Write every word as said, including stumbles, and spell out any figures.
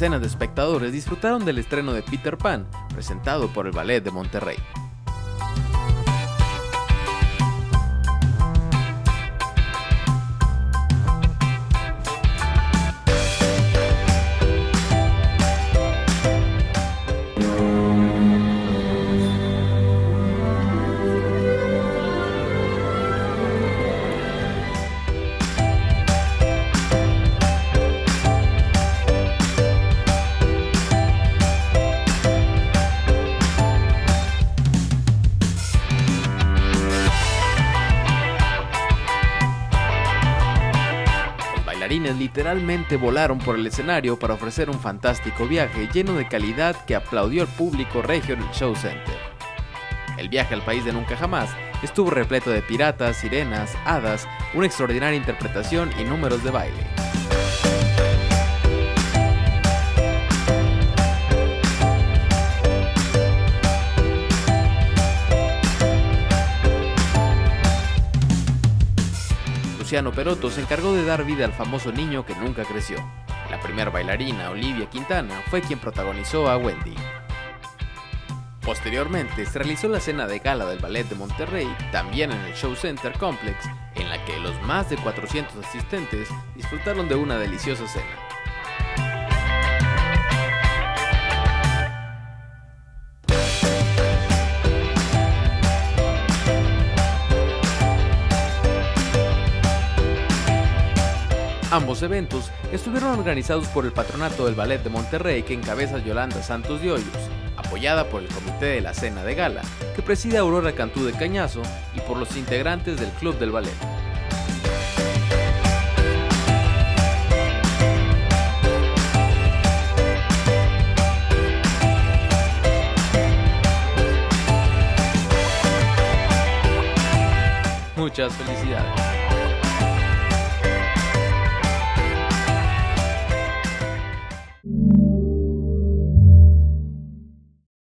decenas de espectadores disfrutaron del estreno de Peter Pan, presentado por el Ballet de Monterrey. Bailarines literalmente volaron por el escenario para ofrecer un fantástico viaje lleno de calidad que aplaudió al público regio en el Show Center. El viaje al país de nunca jamás estuvo repleto de piratas, sirenas, hadas, una extraordinaria interpretación y números de baile. Luciano Perotto se encargó de dar vida al famoso niño que nunca creció. La primera bailarina, Olivia Quintana, fue quien protagonizó a Wendy. Posteriormente, se realizó la cena de gala del Ballet de Monterrey, también en el Show Center Complex, en la que los más de cuatrocientos asistentes disfrutaron de una deliciosa cena. Ambos eventos estuvieron organizados por el Patronato del Ballet de Monterrey, que encabeza Yolanda Santos de Hoyos, apoyada por el Comité de la Cena de Gala, que preside Aurora Cantú de Cañazo, y por los integrantes del Club del Ballet. Muchas felicidades.